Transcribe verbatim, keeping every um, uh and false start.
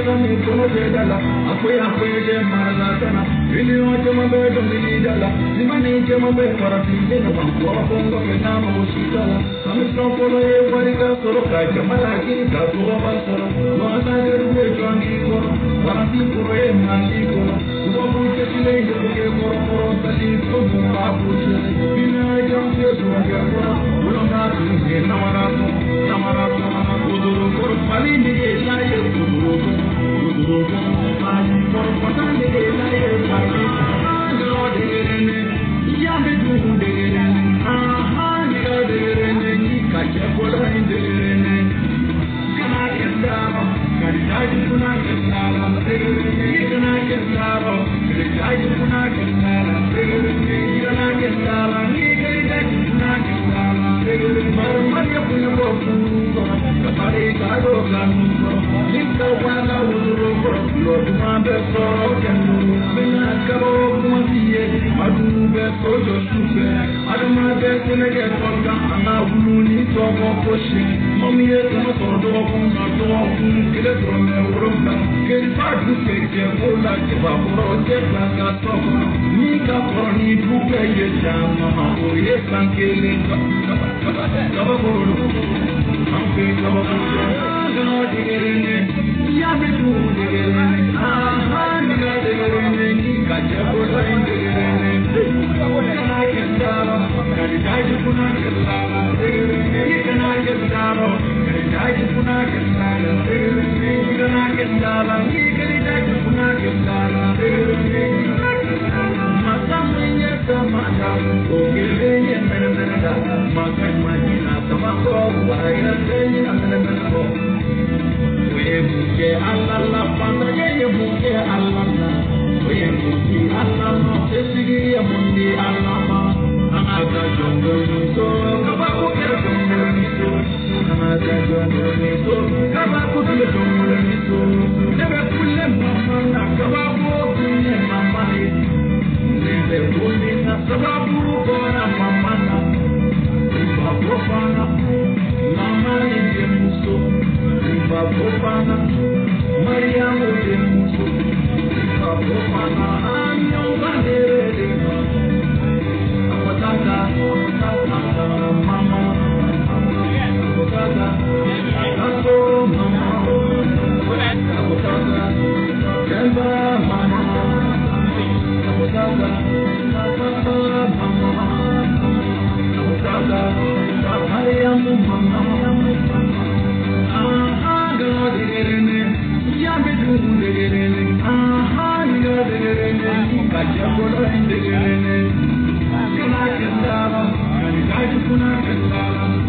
mi kono be dala akoy akoy de marla tana ili o jama be do mi dala simani jama be parati de no ko ko ko be na mo shitala ami so ko le wari ka soro ka jama la ki ka ko ba soro wa ta de be jongi ko parati ko e mandi ko ko bu ke le de ke ko ko tali ko mo abu che bina jam se so ga ko ulo na ti de na mara ko na mara ko uduru ko pali ni e la ye uduru ko uduru ko pali ko patani de la ye pali do de ne ya be du de ne aha do de ne ni ka che ko la de ne kana ke da kari dai kuna ke da de ne kana ke da kari dai kuna ke da de ne kana ke da ni kari dai kuna ke da de ne mar mar ya kuna ko kapare ka do kanu linka wala uduro ko lo ma be so kanu bina karo kuma biye adu be so jo supe adu ma be tene ke ko ka ana wulu ni to ko ko shi mami e ko to do ko na do ko kile do me wuro ka ke fa du ke ke ko la ke ba ko ke ba ka to ko ni ka ko ni du ke ye chama ma o ye san ke le ka ka ba ko ampe ka ba ko no digere ya be du digere aha ni ga digere ni ka che ko la digere kana ke daro kari dai kuna ke daro ni kana ke daro kari dai kuna ke daro ni kana ke daro ni kari dai kuna ke daro masamnya sama o gele ye mena mena da makan majina sama ko wa ya tenya mena mena ko we buke Allah la panda ye buke Allah la we buke Allah no tesigi ya mundi Allah ma anaga jongo so kaba ko ke jongo ni so anaga jongo ni so kaba ko ke jongo ni so nebe kulle mama na kaba ko kulle mama ni nebe kulle na sababu ko na mama na babo bana mama ni de muso babo bana mariamu de muso babo bana anyo bandere de amotaka amotaka mama amotaka kaso mama amotaka kemba mama amotaka mama amotaka mariamu mama aha go direne ya be du direne aha go direne ka jago direne kana kendara kana kuna kendara